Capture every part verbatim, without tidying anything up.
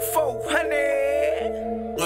four hundred.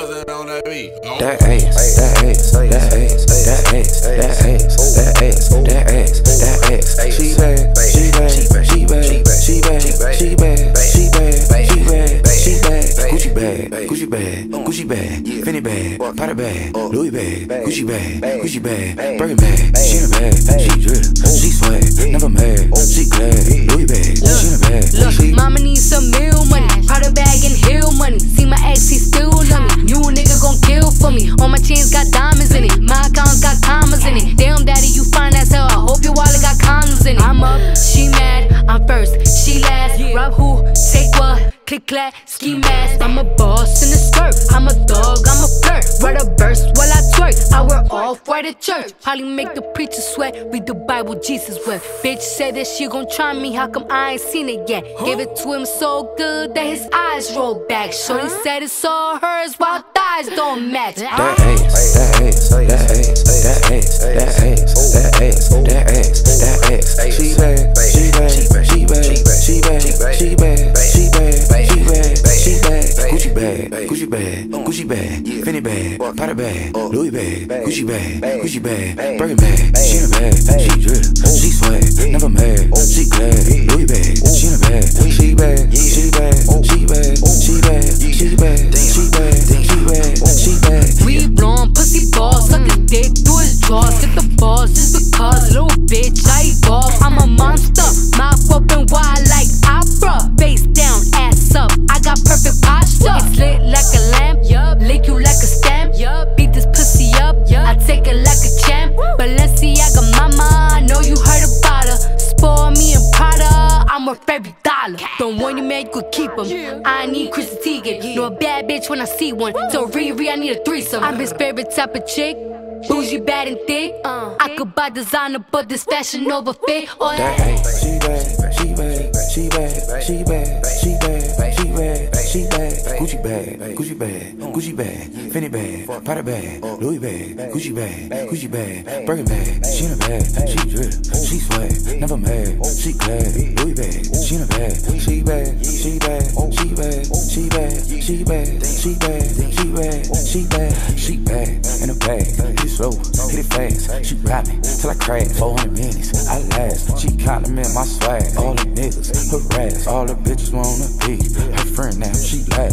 That ass, that ass, that ass, that ass, that ass, that ass, that ass, that ass. She bad, she bad, she bad, she bad, she bad, she bad, she bad, she bad. Gucci bag, Gucci bag, Gucci bag, Fendi bag, Prada bag, Louis bag, Gucci bag, Gucci bag, Birkin bag. She in a bag, she drip, she swag, never mad, she glad. Louis bag, she in a bag. Look, mama needs some meal money, Prada bag and hill money. See my ex, he still love me. You a nigga gon' kill for me. All my chains got diamonds in it. My accounts got commas in it. Damn daddy, you fine as hell. I hope your wallet got condoms in it. I'm up, she mad. I'm first, she last. Rob who, take what? Click clack, ski mask. I'm a boss in a skirt. I'm a dog, I'm a flirt. Write a verse while I twerk. I wear off-white at church. Probably make the preacher sweat. Read the Bible, Jesus wept. Bitch said that she gon' try me. How come I ain't seen it yet? Gave it to him so good that his eyes rolled back. Shorty said it's all hers while thighs don't match. That ass, that ass, that ass, that ass, that ass, that ass, that ass, that ass. She bad, she bad, she bad, she bad, she bad, she bad, she bad, she bad. Gucci bag, Gucci bag, Gucci bag, Fendi bag, Prada bag, Louis bag, Gucci bag, Gucci bag, Birkin bag. She in a bag, she drip, she swag, never mad, she glad. Louis bag, she in a bag, she bad, she bad, she bad, she bad, she bad, she bad, she bad, she bad. We blowin' pussy balls, suck his dick through his drawers. Hit the balls just because, little bitch, I evolve. I'm a monster, mouth open wide like opera. Face down, ass up, I got perfect posture. It's lit like a lamp, yup. Lick you like a stamp, yup. Beat this pussy up, yup. I take it like a champ. Balenciaga mama, I know you heard about her. Spoil me in Prada, I'm worth every dollar. Don't want you man, you could keep him. I need Chrissy Teigen, know a bad bitch when I see one. So Riri, I need a threesome. I'm his favorite type of chick, bougie, bad and thick. uh, I could buy designer, but this fashion over fit. Oh, that ass, she bad, she bad, she bad, she bad, she bad, she bad, she bad. Gucci bag, Gucci bag, Gucci bag, Fendi bag, Prada bag, Louis bag, Gucci bag, Gucci bag, Birkin bag. She in a bag, she drip, she swag, never mad, she glad. Louis bag, she in a bag, she bad, she bad, she bad, she bad, she bad, she bad, she bad, she bad, she bad in a bag. Hit it slow, hit it fast. She ride me till I crash. four hundred minutes, I last. She compliment my swag. All the niggas harass. All the bitches wanna be her friend now. She laugh.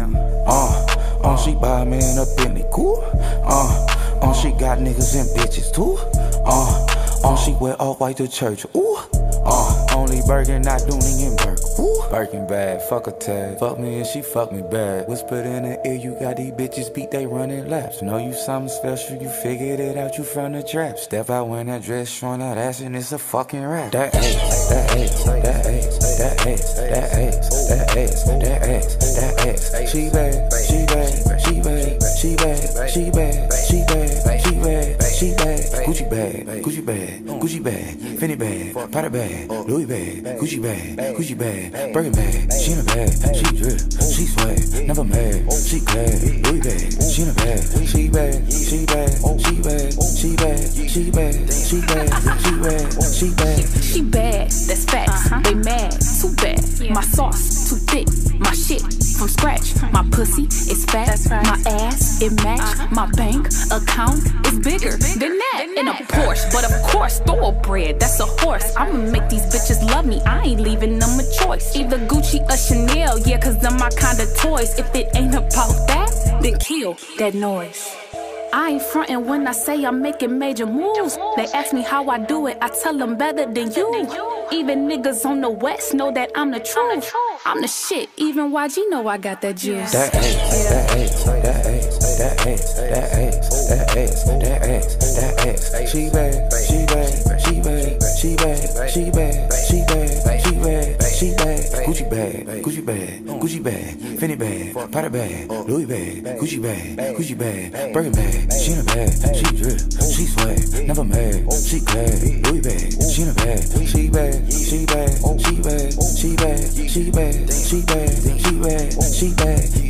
Uh, uh, she buy me in a Bentley, cool. Uh, uh, she got niggas and bitches too. Uh, uh, she wear all white to church. Ooh. Uh, only Birkin, not Dooney and Burke. Ooh. Birkin bad, fuck a tag. Fuck me and she fuck me bad. Whispered in the ear, you got these bitches beat, they running laps. Know you something special, you figured it out, you from the trap. Step out when that dress showing out ass and it's a fucking rap. That ass, that ass, that ass, that ass, that ass, that ass, that ass, that ass. She bad, she bad, she bad, she bad, she bad, she bad, she bad, she bad. Gucci bag, Gucci bag, Gucci bag, Fendi bag, Prada bag, Louis bag, Gucci bag, Gucci bag, Birkin bag. She in a bag, she drip, she swag, never mad, she glad. Louis bag, she in a bag, she bad, she bad, she bad, she bad, she bad, she bad, she bad, she bad. She bad, that's facts. They mad, too bad. My sauce too thick, my shit from scratch. My pussy is fat, my ass it match. My bank account is bigger than that. In a Porsche, but of course thoroughbred, that's a horse. I'ma make these bitches love me, I ain't leaving them a choice. Either Gucci or Chanel, yeah, cause them my kind of toys. If it ain't about that, then kill that noise. I ain't frontin' when I say I'm making major moves. They ask me how I do it, I tell them better than you. Even niggas on the west know that I'm the truth. I'm the shit, even Y G know I got that juice. That ass, that ass, that ass, that ass, that ass, that ass, that ass, that ass. She bad, she bad, she bad, she bad, she bad, she bad, she bad, she bad. Gucci bag, Gucci bag, Gucci bag, Fendi bag, Prada bag, Louis bag, Gucci bag, Gucci bag, Birkin bag. She in a bag, she drip, she swag, never mad, she glad. Louis bag, she in a bag, she bad, she bad, she bad, she bad, she bad, she bad, she bad, she bad.